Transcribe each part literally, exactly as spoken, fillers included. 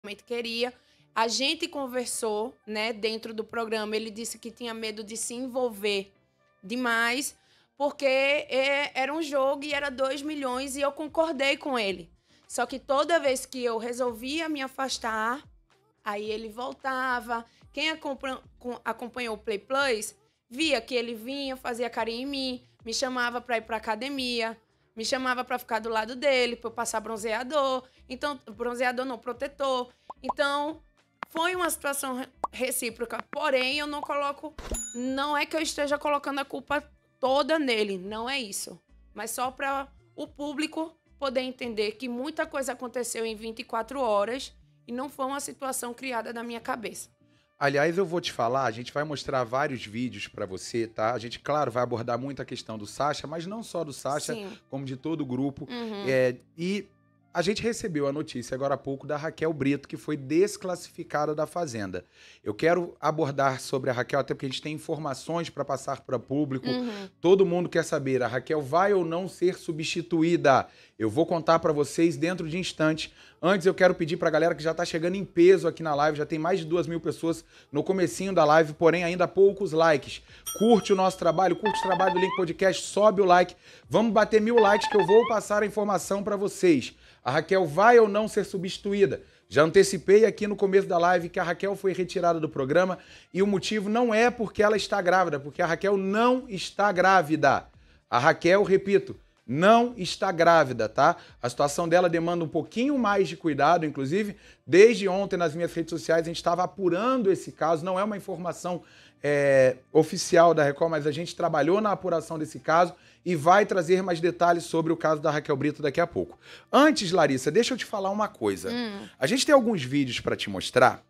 realmente queria. A gente conversou, né, dentro do programa. Ele disse que tinha medo de se envolver demais, porque é, era um jogo e era dois milhões e eu concordei com ele. Só que toda vez que eu resolvia me afastar, aí ele voltava. Quem acompanhou, acompanhou o Play Plus via que ele vinha, fazia carinho em mim, me chamava para ir para academia, me chamava para ficar do lado dele, para eu passar bronzeador. Então, bronzeador não, protetor. Então, foi uma situação recíproca. Porém, eu não coloco... Não é que eu esteja colocando a culpa toda nele, não é isso. Mas só para o público poder entender que muita coisa aconteceu em vinte e quatro horas e não foi uma situação criada da minha cabeça. Aliás, eu vou te falar, a gente vai mostrar vários vídeos pra você, tá? A gente, claro, vai abordar muito a questão do Sacha, mas não só do Sacha, Sim. como de todo o grupo. Uhum. É, e a gente recebeu a notícia agora há pouco da Raquel Brito, que foi desclassificada da Fazenda. Eu quero abordar sobre a Raquel, até porque a gente tem informações para passar para o público. Uhum. Todo mundo quer saber, a Raquel vai ou não ser substituída? Eu vou contar para vocês dentro de instantes. Antes, eu quero pedir para a galera que já está chegando em peso aqui na live, já tem mais de duas mil pessoas no comecinho da live, porém ainda poucos likes. Curte o nosso trabalho, curte o trabalho do Link Podcast, sobe o like. Vamos bater mil likes que eu vou passar a informação para vocês. A Raquel vai ou não ser substituída? Já antecipei aqui no começo da live que a Raquel foi retirada do programa e o motivo não é porque ela está grávida, porque a Raquel não está grávida. A Raquel, repito, não está grávida, tá? A situação dela demanda um pouquinho mais de cuidado, inclusive, desde ontem nas minhas redes sociais a gente estava apurando esse caso, não é uma informação é, oficial da Record, mas a gente trabalhou na apuração desse caso e vai trazer mais detalhes sobre o caso da Raquel Brito daqui a pouco. Antes, Larissa, deixa eu te falar uma coisa. Hum. A gente tem alguns vídeos para te mostrar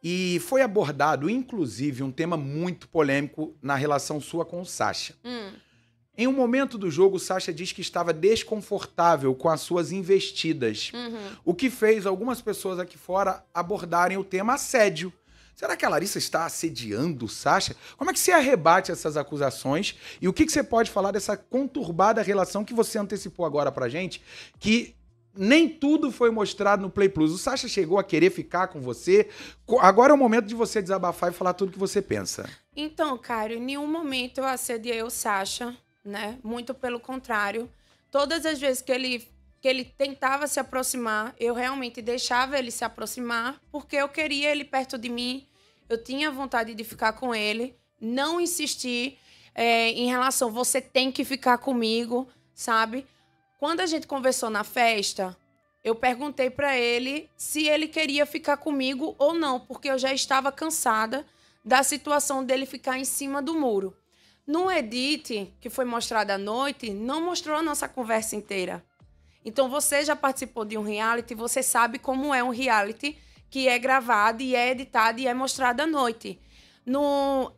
e foi abordado, inclusive, um tema muito polêmico na relação sua com o Sacha. Hum. Em um momento do jogo, o Sacha diz que estava desconfortável com as suas investidas, Uhum. o que fez algumas pessoas aqui fora abordarem o tema assédio. Será que a Larissa está assediando o Sacha? Como é que você arrebate essas acusações? E o que, que você pode falar dessa conturbada relação que você antecipou agora pra gente? Que nem tudo foi mostrado no Play Plus. O Sacha chegou a querer ficar com você. Agora é o momento de você desabafar e falar tudo que você pensa. Então, Caio, em nenhum momento eu assediei o Sacha, né? Muito pelo contrário. Todas as vezes que ele, que ele tentava se aproximar, eu realmente deixava ele se aproximar, porque eu queria ele perto de mim, eu tinha vontade de ficar com ele, não insistir é, em relação, você tem que ficar comigo, sabe? Quando a gente conversou na festa, eu perguntei para ele se ele queria ficar comigo ou não, porque eu já estava cansada da situação dele ficar em cima do muro. No edit, que foi mostrado à noite, não mostrou a nossa conversa inteira. Então, você já participou de um reality, você sabe como é um reality que é gravado e é editado e é mostrado à noite. No,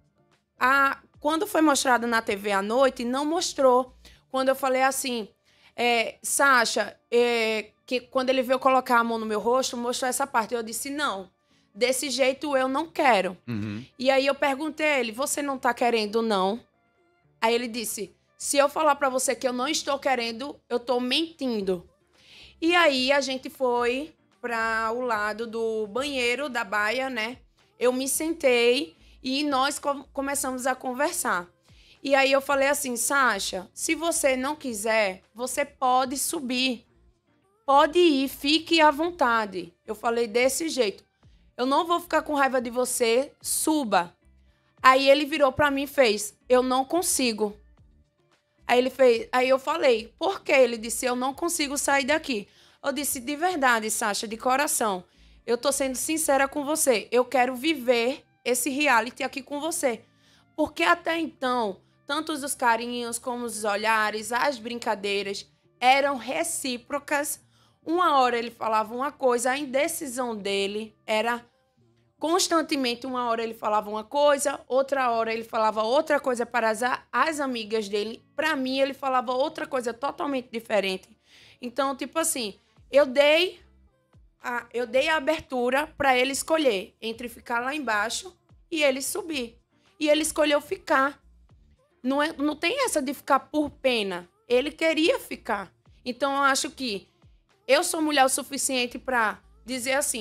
a, quando foi mostrado na T V à noite, não mostrou. Quando eu falei assim, é, Sacha, é, que quando ele veio colocar a mão no meu rosto, mostrou essa parte. Eu disse, não, desse jeito eu não quero. Uhum. E aí eu perguntei a ele, você não tá querendo, não? Aí ele disse, se eu falar pra você que eu não estou querendo, eu tô mentindo. E aí a gente foi para o lado do banheiro da baia, né? Eu me sentei e nós com- começamos a conversar. E aí eu falei assim, Sacha, se você não quiser, você pode subir. Pode ir, fique à vontade. Eu falei desse jeito. Eu não vou ficar com raiva de você, suba. Aí ele virou para mim e fez, eu não consigo. Aí ele fez, aí eu falei, por quê? Ele disse, eu não consigo sair daqui. Eu disse, de verdade, Sacha, de coração, eu tô sendo sincera com você. Eu quero viver esse reality aqui com você. Porque até então, tanto os carinhos como os olhares, as brincadeiras, eram recíprocas. Uma hora ele falava uma coisa, a indecisão dele era constantemente. Uma hora ele falava uma coisa, outra hora ele falava outra coisa para as, as amigas dele. Para mim, ele falava outra coisa totalmente diferente. Então, tipo assim, eu dei a, eu dei a abertura para ele escolher entre ficar lá embaixo e ele subir. E ele escolheu ficar. Não, é, não tem essa de ficar por pena. Ele queria ficar. Então, eu acho que eu sou mulher o suficiente para dizer assim,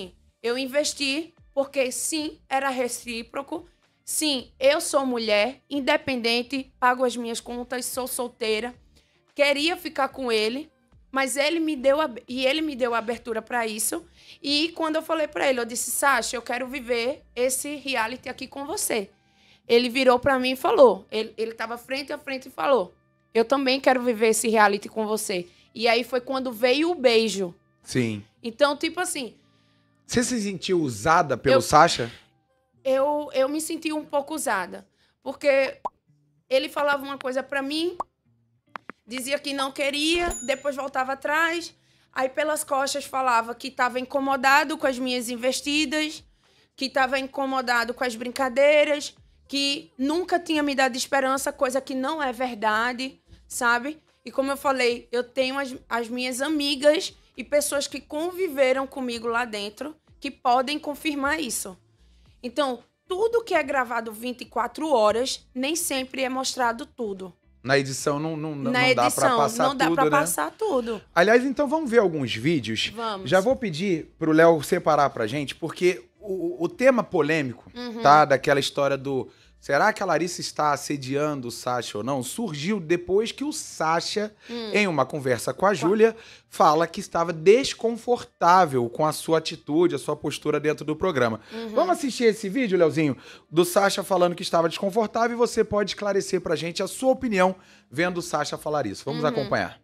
eu investi, porque sim, era recíproco. Sim, eu sou mulher, independente, pago as minhas contas, sou solteira. Queria ficar com ele, mas ele me deu a, e ele me deu a abertura para isso. E quando eu falei para ele, eu disse, Sasha, eu quero viver esse reality aqui com você. Ele virou para mim e falou, ele, ele tava frente a frente e falou, eu também quero viver esse reality com você. E aí foi quando veio o beijo. Sim. Então, tipo assim... Você se sentiu usada pelo eu, Sasha? Eu, eu me senti um pouco usada. Porque ele falava uma coisa pra mim, dizia que não queria, depois voltava atrás. Aí, pelas costas, falava que estava incomodado com as minhas investidas, que estava incomodado com as brincadeiras, que nunca tinha me dado esperança, coisa que não é verdade, sabe? E como eu falei, eu tenho as, as minhas amigas e pessoas que conviveram comigo lá dentro que podem confirmar isso. Então, tudo que é gravado vinte e quatro horas, nem sempre é mostrado tudo. Na edição não, não, não, Na não edição, dá pra passar não dá tudo, pra né? passar tudo. Aliás, então vamos ver alguns vídeos. Vamos. Já vou pedir pro Léo separar pra gente, porque o, o tema polêmico, Uhum. tá? Daquela história do... Será que a Larissa está assediando o Sasha ou não? Surgiu depois que o Sasha, Hum. em uma conversa com a Júlia, fala que estava desconfortável com a sua atitude, a sua postura dentro do programa. Uhum. Vamos assistir esse vídeo, Leozinho? Do Sasha falando que estava desconfortável e você pode esclarecer pra gente a sua opinião vendo o Sasha falar isso. Vamos Uhum. acompanhar.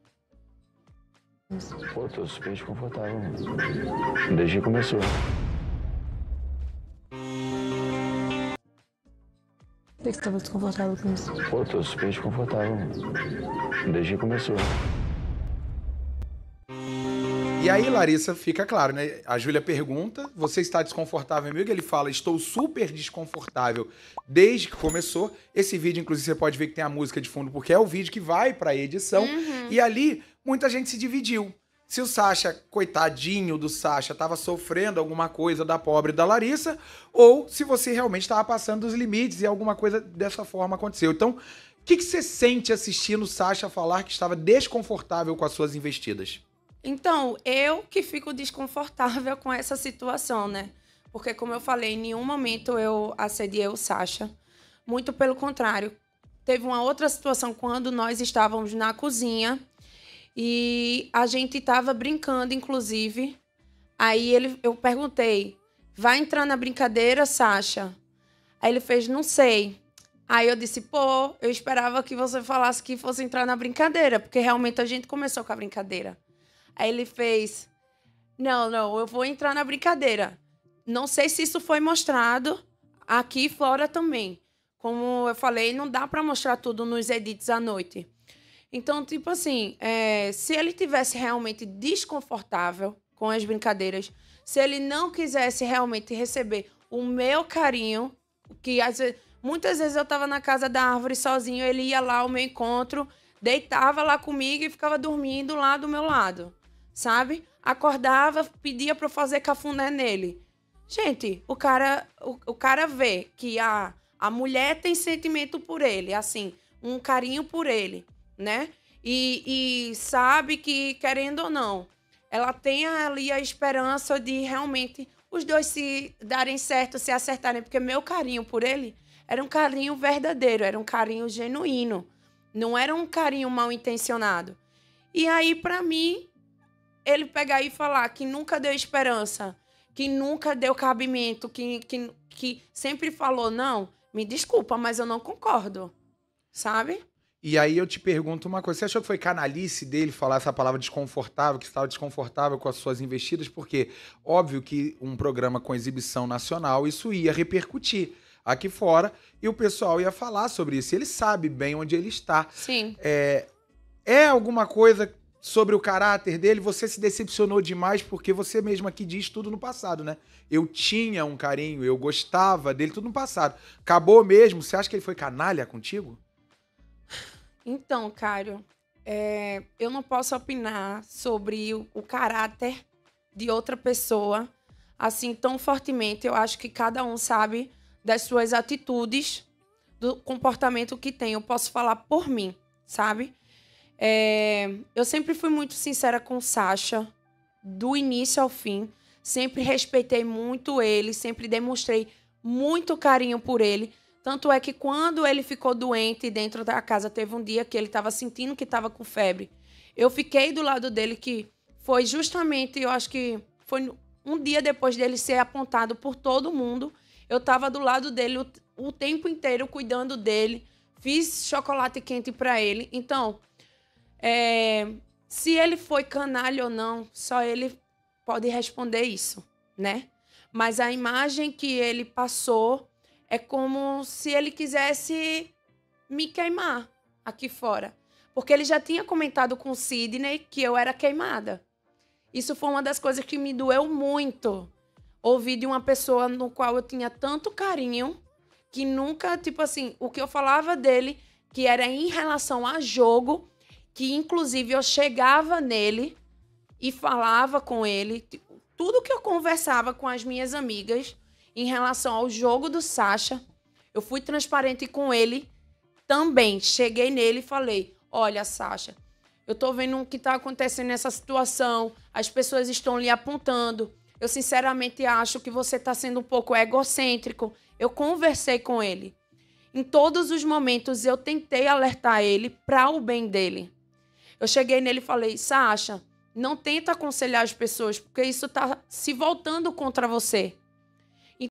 Pô, tô super desconfortável, mano. Desde que começou. Por que você tava desconfortável com isso? Pô, tô super desconfortável, mano. Desde que começou. E aí, Larissa, fica claro, né? A Júlia pergunta, você está desconfortável comigo? Ele fala, estou super desconfortável desde que começou. Esse vídeo, inclusive, você pode ver que tem a música de fundo, porque é o vídeo que vai para a edição. Uhum. E ali, muita gente se dividiu. Se o Sasha, coitadinho do Sasha, estava sofrendo alguma coisa da pobre da Larissa, ou se você realmente estava passando dos limites e alguma coisa dessa forma aconteceu. Então, o que, que você sente assistindo o Sasha falar que estava desconfortável com as suas investidas? Então, eu que fico desconfortável com essa situação, né? Porque, como eu falei, em nenhum momento eu assediei o Sasha. Muito pelo contrário. Teve uma outra situação quando nós estávamos na cozinha e a gente estava brincando, inclusive. Aí ele, eu perguntei, vai entrar na brincadeira, Sasha? Aí ele fez, não sei. Aí eu disse, pô, eu esperava que você falasse que fosse entrar na brincadeira, porque realmente a gente começou com a brincadeira. Aí ele fez, não, não, eu vou entrar na brincadeira. Não sei se isso foi mostrado aqui fora também. Como eu falei, não dá para mostrar tudo nos edits à noite. Então, tipo assim, é, se ele tivesse realmente desconfortável com as brincadeiras, se ele não quisesse realmente receber o meu carinho, que às vezes, muitas vezes eu tava na casa da árvore sozinho, ele ia lá ao meu encontro, deitava lá comigo e ficava dormindo lá do meu lado, sabe? Acordava, pedia pra eu fazer cafuné nele. Gente, o cara, o, o cara vê que a, a mulher tem sentimento por ele, assim, um carinho por ele, né? E, e sabe que, querendo ou não, ela tem ali a esperança de realmente os dois se darem certo, se acertarem, porque meu carinho por ele era um carinho verdadeiro, era um carinho genuíno, não era um carinho mal intencionado. E aí, pra mim, ele pegar e falar que nunca deu esperança, que nunca deu cabimento, que, que, que sempre falou, não, me desculpa, mas eu não concordo, sabe? E aí eu te pergunto uma coisa, você achou que foi canalice dele falar essa palavra desconfortável, que estava desconfortável com as suas investidas? Porque óbvio que um programa com exibição nacional, isso ia repercutir aqui fora e o pessoal ia falar sobre isso. Ele sabe bem onde ele está. Sim. É, é alguma coisa sobre o caráter dele? Você se decepcionou demais porque você mesmo aqui diz tudo no passado, né? Eu tinha um carinho, eu gostava dele, tudo no passado. Acabou mesmo? Você acha que ele foi canalha contigo? Então, Cário, é, eu não posso opinar sobre o, o caráter de outra pessoa assim tão fortemente. Eu acho que cada um sabe das suas atitudes, do comportamento que tem. Eu posso falar por mim, sabe? É, eu sempre fui muito sincera com o Sasha, do início ao fim. sempre respeitei muito ele, sempre demonstrei muito carinho por ele. Tanto é que quando ele ficou doente dentro da casa, teve um dia que ele estava sentindo que estava com febre. Eu fiquei do lado dele, que foi justamente, eu acho que foi um dia depois dele ser apontado por todo mundo. Eu estava do lado dele o, o tempo inteiro, cuidando dele. Fiz chocolate quente para ele. Então, é, se ele foi canalha ou não, só ele pode responder isso, né? Mas a imagem que ele passou é como se ele quisesse me queimar aqui fora. Porque ele já tinha comentado com o Sidney que eu era queimada. Isso foi uma das coisas que me doeu muito. Ouvir de uma pessoa no qual eu tinha tanto carinho, que nunca, tipo assim, o que eu falava dele, que era em relação a jogo, que inclusive eu chegava nele e falava com ele, tudo que eu conversava com as minhas amigas em relação ao jogo do Sasha, eu fui transparente com ele também. Cheguei nele e falei, olha, Sasha, eu tô vendo o que tá acontecendo nessa situação, as pessoas estão lhe apontando, eu sinceramente acho que você tá sendo um pouco egocêntrico. Eu conversei com ele. Em todos os momentos eu tentei alertar ele para o bem dele. Eu cheguei nele e falei, Sasha, não tenta aconselhar as pessoas, porque isso tá se voltando contra você.